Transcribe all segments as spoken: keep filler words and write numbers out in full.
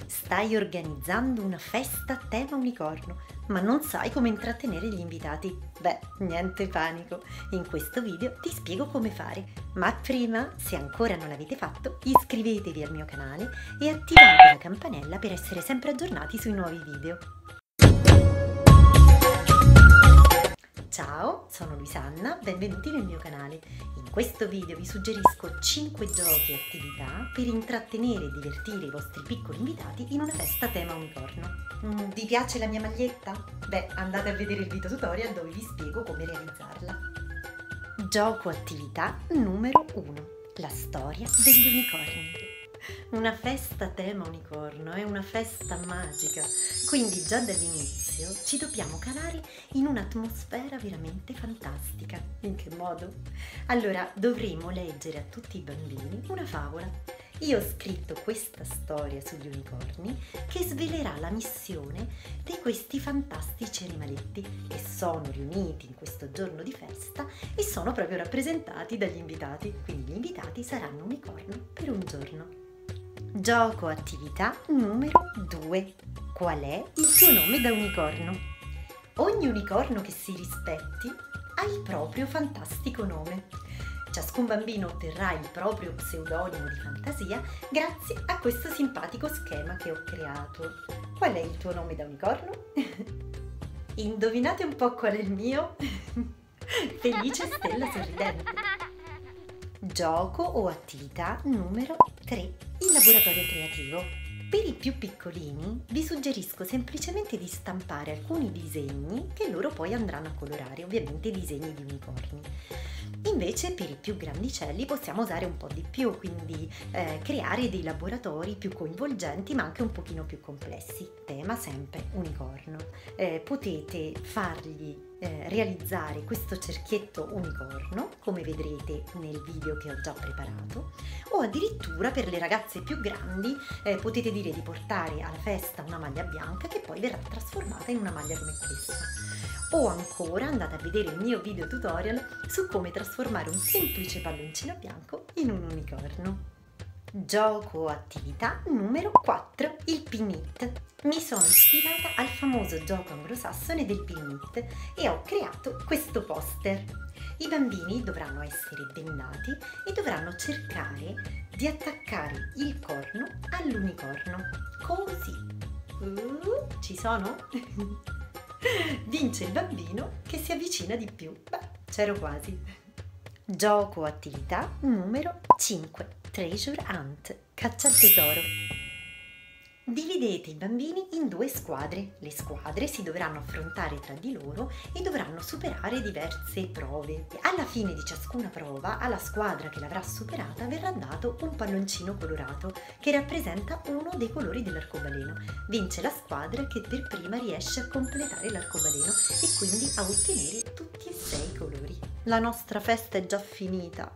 Stai organizzando una festa a tema unicorno, ma non sai come intrattenere gli invitati? Beh, niente panico, in questo video ti spiego come fare. Ma prima, se ancora non l'avete fatto, iscrivetevi al mio canale e attivate la campanella per essere sempre aggiornati sui nuovi video. Ciao, sono Luisanna, benvenuti nel mio canale. In questo video vi suggerisco cinque giochi e attività per intrattenere e divertire i vostri piccoli invitati in una festa a tema unicorno. Mm, vi piace la mia maglietta? Beh, andate a vedere il video tutorial dove vi spiego come realizzarla. Gioco attività numero uno. La storia degli unicorni. Una festa a tema unicorno è una festa magica, quindi già dall'inizio ci dobbiamo calare in un'atmosfera veramente fantastica. In che modo? Allora dovremo leggere a tutti i bambini una favola. Io ho scritto questa storia sugli unicorni che svelerà la missione di questi fantastici animaletti che sono riuniti in questo giorno di festa e sono proprio rappresentati dagli invitati, quindi gli invitati saranno unicorni per un giorno. Gioco attività numero due. Qual è il tuo nome da unicorno? Ogni unicorno che si rispetti ha il proprio fantastico nome. Ciascun bambino otterrà il proprio pseudonimo di fantasia grazie a questo simpatico schema che ho creato. Qual è il tuo nome da unicorno? Indovinate un po' qual è il mio? Felice stella sorridente. Gioco o attività numero tre. Il laboratorio creativo. Per i più piccolini vi suggerisco semplicemente di stampare alcuni disegni che loro poi andranno a colorare, ovviamente disegni di unicorni. Invece per i più grandicelli possiamo usare un po' di più, quindi eh, creare dei laboratori più coinvolgenti ma anche un pochino più complessi. Tema sempre unicorno. Eh, potete fargli eh, realizzare questo cerchietto unicorno, come vedrete nel video che ho già preparato, o addirittura per le ragazze più grandi eh, potete dire di portare alla festa una maglia bianca che poi verrà trasformata in una maglia come questa. O ancora andate a vedere il mio video tutorial su come trasformare un semplice palloncino bianco in un unicorno. Gioco o attività numero quattro. Il pin it. Mi sono ispirata al famoso gioco anglosassone del pin it e ho creato questo poster. I bambini dovranno essere bendati e dovranno cercare di attaccare il corno all'unicorno. Così. Uh, ci sono? Vince il bambino che si avvicina di più. Beh, c'ero quasi. Gioco o attività numero cinque. Treasure Hunt. Caccia al tesoro. Dividete i bambini in due squadre. Le squadre si dovranno affrontare tra di loro e dovranno superare diverse prove. Alla fine di ciascuna prova, alla squadra che l'avrà superata verrà dato un palloncino colorato che rappresenta uno dei colori dell'arcobaleno. Vince la squadra che per prima riesce a completare l'arcobaleno e quindi a ottenere tutti e sei i colori. La nostra festa è già finita.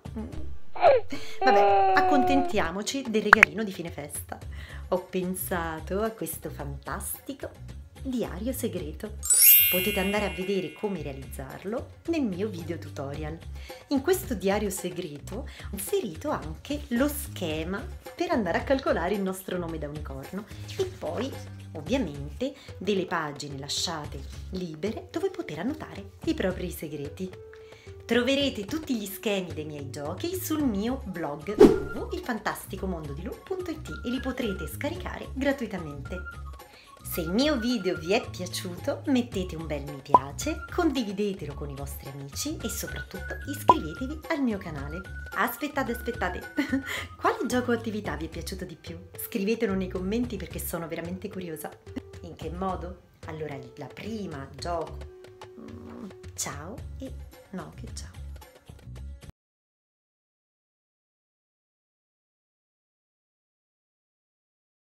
Vabbè, accontentiamoci del regalino di fine festa. Ho pensato a questo fantastico diario segreto. Potete andare a vedere come realizzarlo nel mio video tutorial. In questo diario segreto ho inserito anche lo schema per andare a calcolare il nostro nome da unicorno e poi ovviamente delle pagine lasciate libere dove poter annotare i propri segreti. Troverete tutti gli schemi dei miei giochi sul mio blog w w w punto il fantastico mondo di lu punto i t e li potrete scaricare gratuitamente. Se il mio video vi è piaciuto mettete un bel mi piace, condividetelo con i vostri amici e soprattutto iscrivetevi al mio canale. Aspettate, aspettate, quale gioco o attività vi è piaciuto di più? Scrivetelo nei commenti perché sono veramente curiosa. In che modo? Allora la prima gioco. Ciao e no che ciao.